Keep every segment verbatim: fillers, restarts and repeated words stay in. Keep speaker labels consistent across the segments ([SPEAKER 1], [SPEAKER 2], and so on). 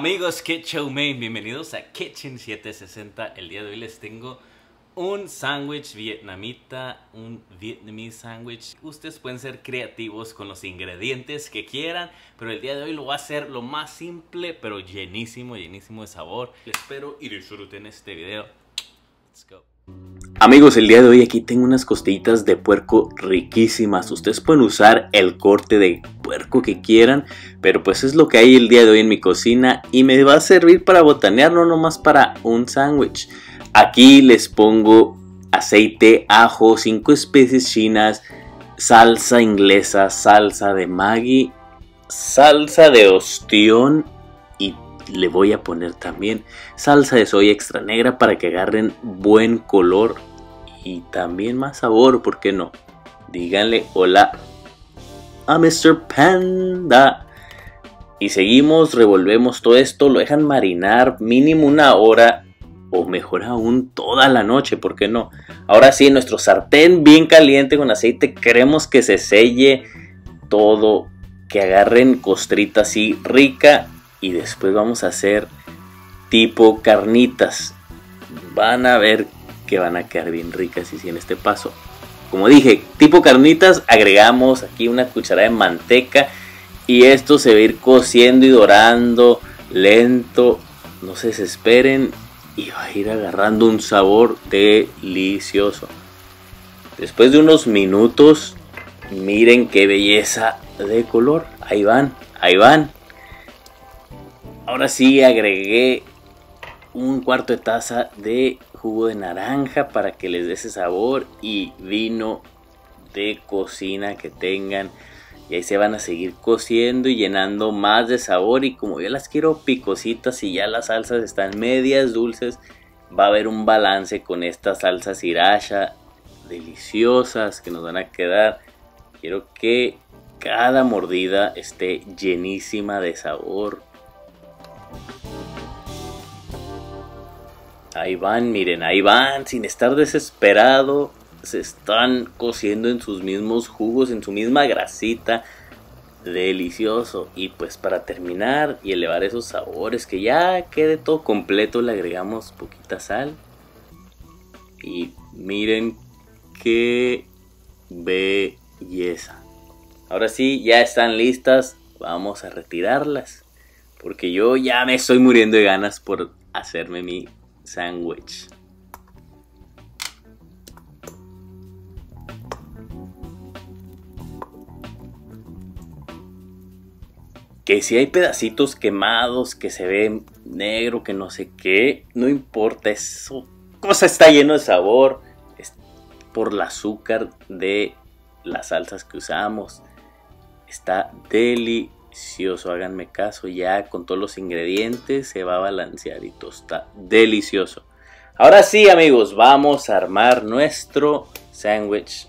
[SPEAKER 1] Amigos Kitchen Main, bienvenidos a Kitchen setecientos sesenta. El día de hoy les tengo un sándwich vietnamita, un Vietnamese sándwich. Ustedes pueden ser creativos con los ingredientes que quieran, pero el día de hoy lo voy a hacer lo más simple, pero llenísimo, llenísimo de sabor. Espero y disfruten este video. Let's go.
[SPEAKER 2] Amigos, el día de hoy aquí tengo unas costillitas de puerco riquísimas. Ustedes pueden usar el corte de puerco que quieran, pero pues es lo que hay el día de hoy en mi cocina y me va a servir para botanear, no nomás para un sándwich. Aquí les pongo aceite, ajo, cinco especies chinas, salsa inglesa, salsa de Maggi, salsa de ostión y le voy a poner también salsa de soya extra negra para que agarren buen color y también más sabor, ¿por qué no? Díganle hola a mister Panda. Y seguimos, revolvemos todo esto, lo dejan marinar mínimo una hora o mejor aún toda la noche, ¿por qué no? Ahora sí, nuestro sartén bien caliente con aceite, queremos que se selle todo, que agarren costrita así rica. Y después vamos a hacer tipo carnitas. Van a ver que van a quedar bien ricas y si en este paso. Como dije, tipo carnitas, agregamos aquí una cucharada de manteca. Y esto se va a ir cociendo y dorando lento. No se desesperen. Y va a ir agarrando un sabor delicioso. Después de unos minutos, miren qué belleza de color. Ahí van, ahí van. Ahora sí agregué un cuarto de taza de jugo de naranja para que les dé ese sabor y vino de cocina que tengan. Y ahí se van a seguir cociendo y llenando más de sabor. Y como yo las quiero picositas y ya las salsas están medias dulces, va a haber un balance con estas salsas sriracha deliciosas que nos van a quedar. Quiero que cada mordida esté llenísima de sabor. Ahí van, miren, ahí van, sin estar desesperado, se están cociendo en sus mismos jugos, en su misma grasita, delicioso. Y pues para terminar y elevar esos sabores, que ya quede todo completo, le agregamos poquita sal. Y miren qué belleza. Ahora sí, ya están listas, vamos a retirarlas, porque yo ya me estoy muriendo de ganas por hacerme mi sándwich. Que si hay pedacitos quemados, que se ve negro, que no sé qué, no importa, eso cosa está lleno de sabor, es por el azúcar de las salsas que usamos. Está delicioso, háganme caso, ya con todos los ingredientes se va a balancear y todo está delicioso. Ahora sí, amigos, vamos a armar nuestro sándwich.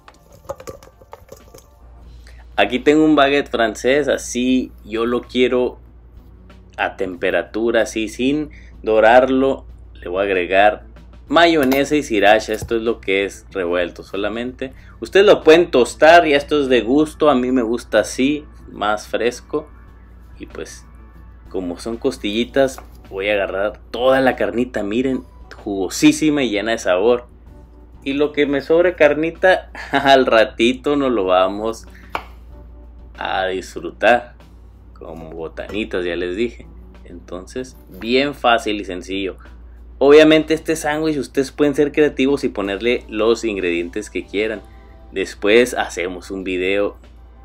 [SPEAKER 2] Aquí tengo un baguette francés, así yo lo quiero a temperatura, así sin dorarlo. Le voy a agregar mayonesa y sriracha, esto es lo que es revuelto solamente. Ustedes lo pueden tostar y esto es de gusto, a mí me gusta así, más fresco. Y pues como son costillitas, voy a agarrar toda la carnita, miren, jugosísima y llena de sabor. Y lo que me sobre carnita, al ratito nos lo vamos a disfrutar como botanitas, ya les dije. Entonces, bien fácil y sencillo. Obviamente este sándwich ustedes pueden ser creativos y ponerle los ingredientes que quieran. Después hacemos un video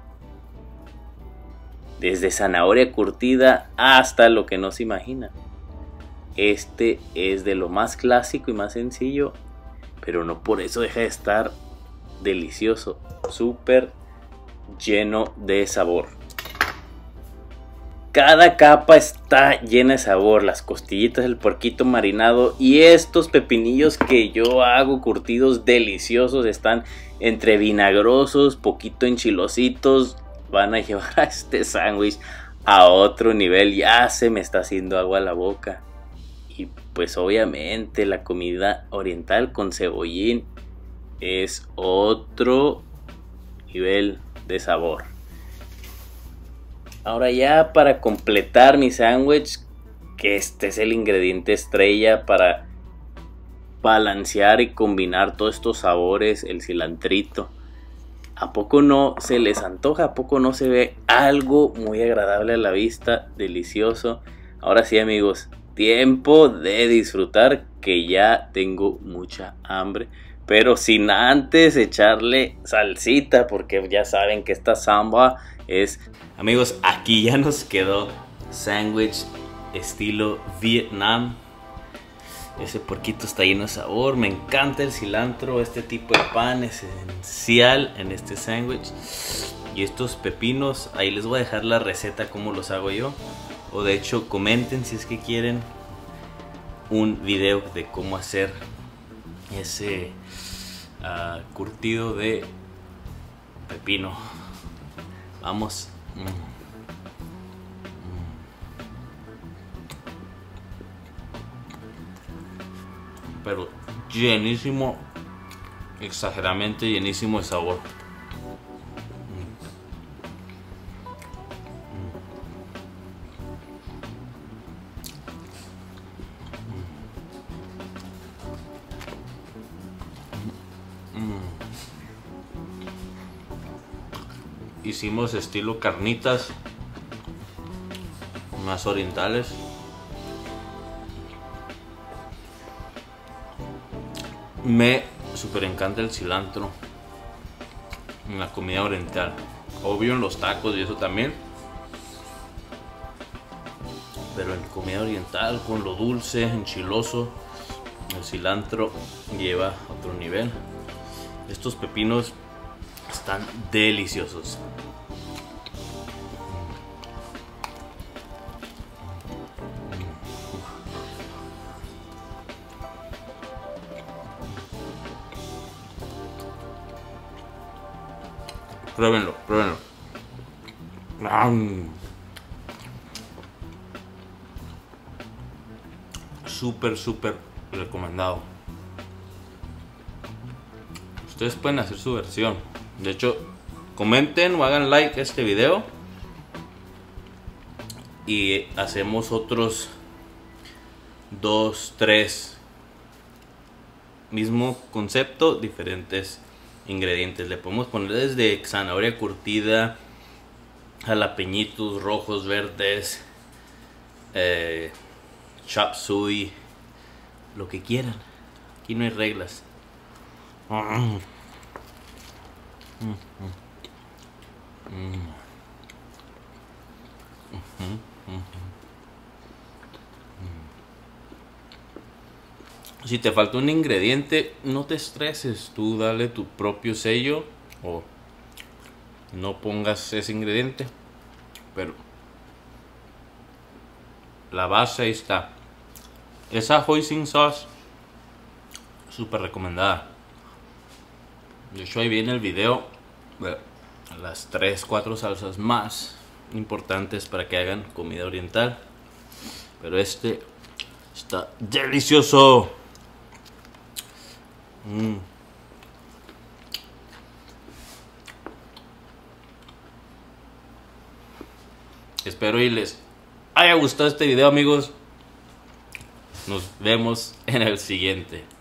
[SPEAKER 2] desde zanahoria curtida hasta lo que no se imagina. Este es de lo más clásico y más sencillo, pero no por eso deja de estar delicioso, súper lleno de sabor. Cada capa está llena de sabor, las costillitas, el puerquito marinado y estos pepinillos que yo hago curtidos deliciosos, están entre vinagrosos, poquito enchilositos, van a llevar a este sándwich a otro nivel. Ya se me está haciendo agua a la boca. Y pues obviamente la comida oriental con cebollín es otro nivel de sabor. Ahora ya para completar mi sándwich que este es el ingrediente estrella para balancear y combinar todos estos sabores, el cilantrito. ¿A poco no se les antoja? ¿A poco no se ve algo muy agradable a la vista? Delicioso. Ahora sí, amigos, tiempo de disfrutar, que ya tengo mucha hambre. Pero sin antes echarle salsita, porque ya saben que esta samba es...
[SPEAKER 1] Amigos, aquí ya nos quedó sándwich estilo Vietnam. Ese porquito está lleno de sabor. Me encanta el cilantro. Este tipo de pan es esencial en este sándwich. Y estos pepinos, ahí les voy a dejar la receta cómo los hago yo. O de hecho comenten si es que quieren un video de cómo hacer ese uh, curtido de pepino. Vamos. Mm. Pero llenísimo, exageradamente llenísimo de sabor. Hicimos estilo carnitas más orientales. Me super encanta el cilantro en la comida oriental, obvio en los tacos y eso también, pero en comida oriental con lo dulce, enchiloso, el cilantro lleva a otro nivel. Estos pepinos están deliciosos. Pruébenlo, pruébenlo. Súper, súper recomendado. Ustedes pueden hacer su versión. De hecho, comenten o hagan like a este video y hacemos otros dos, tres. Mismo concepto, diferentes ingredientes. Le podemos poner desde zanahoria curtida, jalapeñitos rojos, verdes, eh, chop suey, lo que quieran. Aquí no hay reglas. Mm. Mm, mm. Mm. Mm, mm, mm. Si te falta un ingrediente, no te estreses, tú dale tu propio sello o no pongas ese ingrediente, pero la base ahí está. Esa hoisin sauce, súper recomendada. De hecho ahí viene el video de las tres, cuatro salsas más importantes para que hagan comida oriental, pero este está delicioso. Mm. Espero y les haya gustado este video, amigos. Nos vemos en el siguiente.